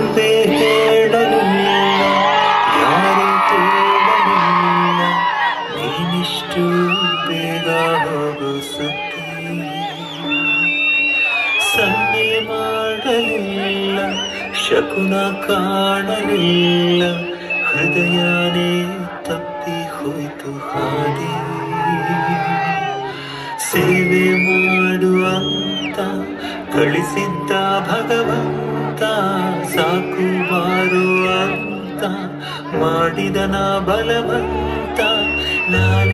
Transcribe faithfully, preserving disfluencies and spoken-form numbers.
ನೀವೇ ಹೇಳಲಿಲ್ಲ, ಯಾರು ಹೇಳಲಿಲ್ಲ, ನೀನಿಷ್ಟು ಬೇಗ ಹೋಗು ಸುತ್ತಿ. ಸನ್ನೆ ಮಾಡಲಿಲ್ಲ, ಶಕುನ ಕಾಣಲಿಲ್ಲ, ಹೃದಯನೇ ತಪ್ಪಿ ಹೋಯ್ತು ಹಾದಿ. ಸೇವೆ ಮಾಡುವಂತ ಕಳಿಸಿದ್ದ ಭಗವಂತ, ಸಾಕು ಬಾರು ಅಂತ ಮಾಡಿದನ ಬಲವಂತ.